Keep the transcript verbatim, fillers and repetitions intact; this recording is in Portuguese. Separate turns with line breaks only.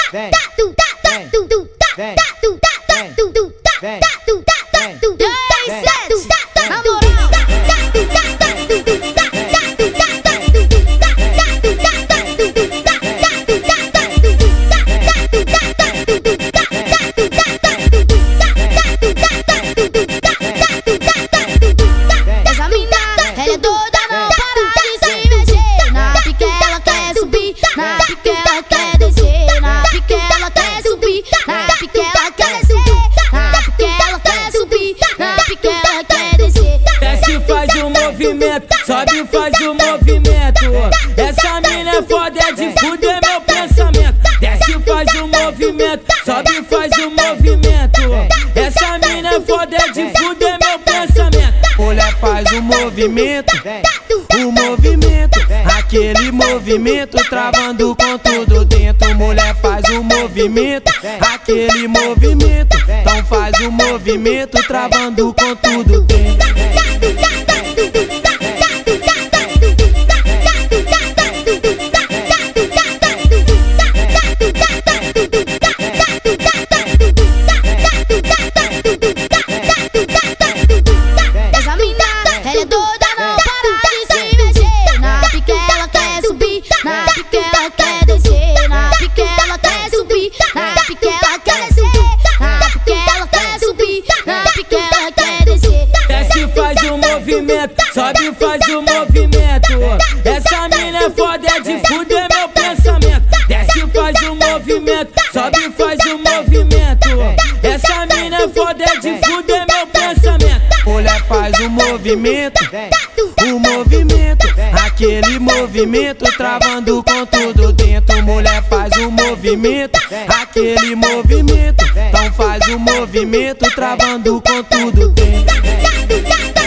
vem, vem, vem, vem,
essa mina, ela é doida, não para de se mexer. Na pique ela quer subir, na pique ela quer descer, na pique ela quer subir, na pique ela quer descer, na pique ela quer subir, na pique ela quer descer.
Desce, faz o movimento, sobe, faz o movimento. Essa mina é foda, é de fuder meu pensamento. Desce, faz o movimento, sobe, faz o movimento. Essa mina é foda, é de fuder meu pensamento.
Mulher faz o movimento, o movimento, aquele movimento travando com tudo dentro. Mulher faz o movimento, aquele movimento, então faz o movimento travando com tudo dentro.
Essa mina, ela é doida, não para de se mexer. Na pique ela quer subir, na pique ela quer descer, na pique ela quer subir, na pique ela quer descer, na pique ela quer subir, na pique ela quer descer.
Desce, faz o movimento, sobe, faz o movimento. Essa mina é foda, é de fuder meu pensamento. Desce, faz o movimento, sobe, faz o movimento. Essa mina é foda, é de fuder meu pensamento.
Mulher faz o movimento, o movimento, aquele movimento travando com tudo dentro. Mulher faz o movimento, aquele movimento, então faz o movimento travando com tudo dentro.